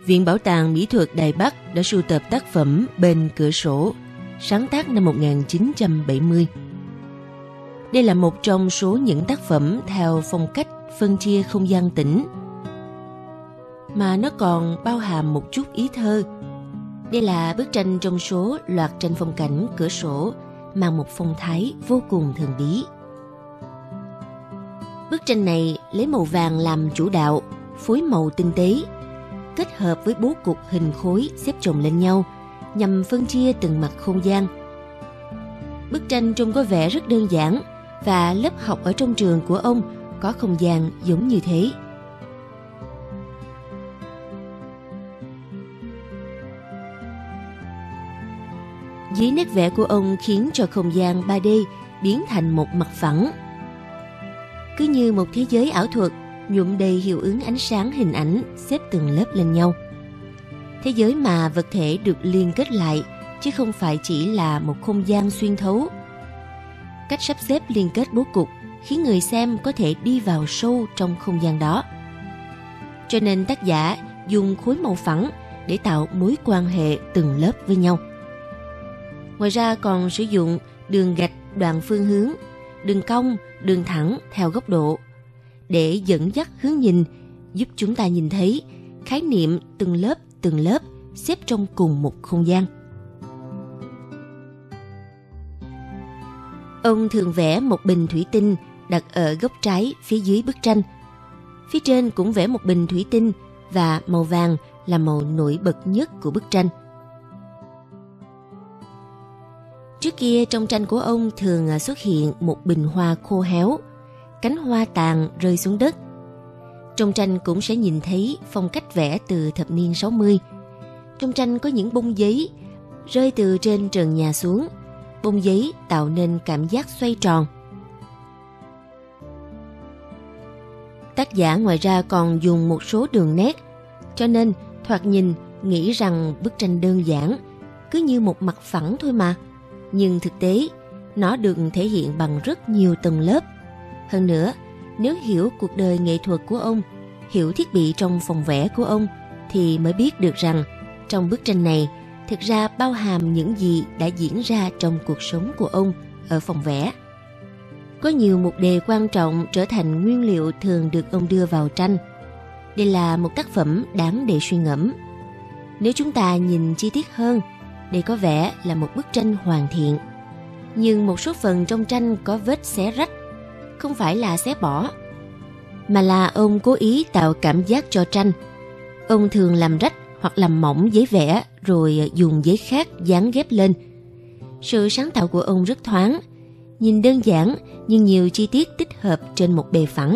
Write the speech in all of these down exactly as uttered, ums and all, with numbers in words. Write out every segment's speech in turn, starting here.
Viện Bảo tàng Mỹ thuật Đài Bắc đã sưu tập tác phẩm Bên cửa sổ, sáng tác năm một nghìn chín trăm bảy mươi. Đây là một trong số những tác phẩm theo phong cách phân chia không gian tĩnh, mà nó còn bao hàm một chút ý thơ. Đây là bức tranh trong số loạt tranh phong cảnh cửa sổ mang một phong thái vô cùng thần bí. Bức tranh này lấy màu vàng làm chủ đạo, phối màu tinh tế, kết hợp với bố cục hình khối xếp chồng lên nhau nhằm phân chia từng mặt không gian. Bức tranh trông có vẻ rất đơn giản, và lớp học ở trong trường của ông có không gian giống như thế. Dưới nét vẽ của ông khiến cho không gian ba D biến thành một mặt phẳng, cứ như một thế giới ảo thuật nhuộm đầy hiệu ứng ánh sáng hình ảnh xếp từng lớp lên nhau. Thế giới mà vật thể được liên kết lại, chứ không phải chỉ là một không gian xuyên thấu. Cách sắp xếp liên kết bố cục khiến người xem có thể đi vào sâu trong không gian đó. Cho nên tác giả dùng khối màu phẳng để tạo mối quan hệ từng lớp với nhau. Ngoài ra còn sử dụng đường gạch đoạn phương hướng, đường cong, đường thẳng theo góc độ để dẫn dắt hướng nhìn, giúp chúng ta nhìn thấy khái niệm từng lớp từng lớp xếp trong cùng một không gian. Ông thường vẽ một bình thủy tinh đặt ở góc trái phía dưới bức tranh. Phía trên cũng vẽ một bình thủy tinh và màu vàng là màu nổi bật nhất của bức tranh. Trước kia trong tranh của ông thường xuất hiện một bình hoa khô héo, cánh hoa tàn rơi xuống đất. Trong tranh cũng sẽ nhìn thấy phong cách vẽ từ thập niên sáu mươi. Trong tranh có những bông giấy rơi từ trên trần nhà xuống. Bông giấy tạo nên cảm giác xoay tròn. Tác giả ngoài ra còn dùng một số đường nét, cho nên thoạt nhìn nghĩ rằng bức tranh đơn giản, cứ như một mặt phẳng thôi mà. Nhưng thực tế, nó được thể hiện bằng rất nhiều tầng lớp. Hơn nữa, nếu hiểu cuộc đời nghệ thuật của ông, hiểu thiết bị trong phòng vẽ của ông, thì mới biết được rằng trong bức tranh này thực ra bao hàm những gì đã diễn ra trong cuộc sống của ông ở phòng vẽ. Có nhiều mục đề quan trọng trở thành nguyên liệu thường được ông đưa vào tranh. Đây là một tác phẩm đáng để suy ngẫm. Nếu chúng ta nhìn chi tiết hơn, đây có vẻ là một bức tranh hoàn thiện. Nhưng một số phần trong tranh có vết xé rách, không phải là xé bỏ, mà là ông cố ý tạo cảm giác cho tranh. Ông thường làm rách hoặc làm mỏng giấy vẽ rồi dùng giấy khác dán ghép lên. Sự sáng tạo của ông rất thoáng, nhìn đơn giản nhưng nhiều chi tiết tích hợp trên một bề phẳng.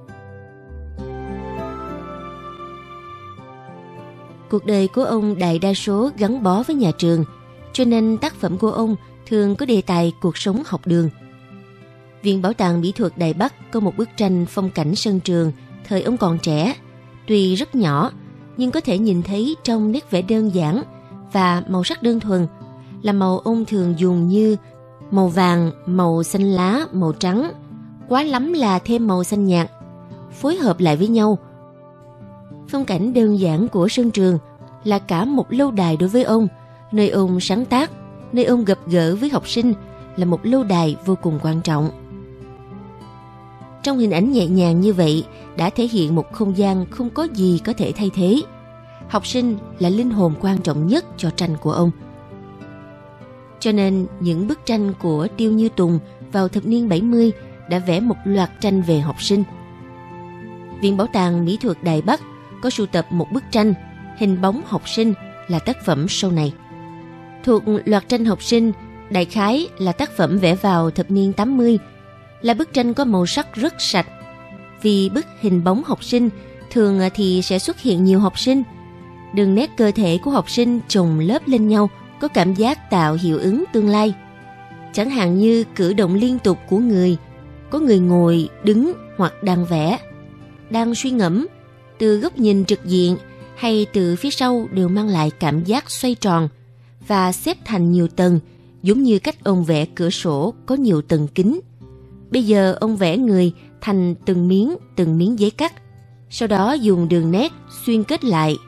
Cuộc đời của ông đại đa số gắn bó với nhà trường, cho nên tác phẩm của ông thường có đề tài cuộc sống học đường. Viện Bảo tàng Mỹ thuật Đài Bắc có một bức tranh phong cảnh sân trường thời ông còn trẻ, tuy rất nhỏ nhưng có thể nhìn thấy trong nét vẽ đơn giản và màu sắc đơn thuần, là màu ông thường dùng như màu vàng, màu xanh lá, màu trắng, quá lắm là thêm màu xanh nhạt, phối hợp lại với nhau. Phong cảnh đơn giản của sân trường là cả một lâu đài đối với ông, nơi ông sáng tác, nơi ông gặp gỡ với học sinh, là một lâu đài vô cùng quan trọng. Trong hình ảnh nhẹ nhàng như vậy đã thể hiện một không gian không có gì có thể thay thế. Học sinh là linh hồn quan trọng nhất cho tranh của ông. Cho nên những bức tranh của Tiêu Như Tùng vào thập niên bảy mươi đã vẽ một loạt tranh về học sinh. Viện Bảo tàng Mỹ thuật Đài Bắc có sưu tập một bức tranh Hình bóng học sinh là tác phẩm sau này. Thuộc loạt tranh học sinh, đại khái là tác phẩm vẽ vào thập niên tám mươi, là bức tranh có màu sắc rất sạch. Vì bức hình bóng học sinh thường thì sẽ xuất hiện nhiều học sinh. Đường nét cơ thể của học sinh chồng lớp lên nhau có cảm giác tạo hiệu ứng tương lai. Chẳng hạn như cử động liên tục của người, có người ngồi, đứng hoặc đang vẽ, đang suy ngẫm, từ góc nhìn trực diện hay từ phía sau đều mang lại cảm giác xoay tròn và xếp thành nhiều tầng, giống như cách ông vẽ cửa sổ có nhiều tầng kính. Bây giờ ông vẽ người thành từng miếng từng miếng giấy cắt, sau đó dùng đường nét xuyên kết lại,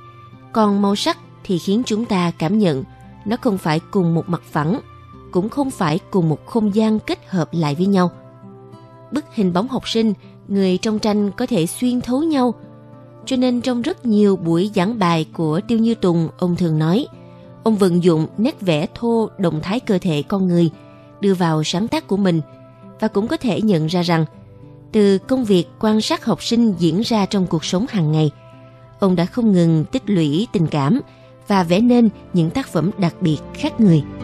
Còn màu sắc thì khiến chúng ta cảm nhận nó không phải cùng một mặt phẳng, cũng không phải cùng một không gian kết hợp lại với nhau. Bức hình bóng học sinh, người trong tranh có thể xuyên thấu nhau. Cho nên trong rất nhiều buổi giảng bài của Tiêu Như Tùng, ông thường nói, ông vận dụng nét vẽ thô động thái cơ thể con người đưa vào sáng tác của mình, và cũng có thể nhận ra rằng từ công việc quan sát học sinh diễn ra trong cuộc sống hàng ngày, ông đã không ngừng tích lũy tình cảm và vẽ nên những tác phẩm đặc biệt khác người.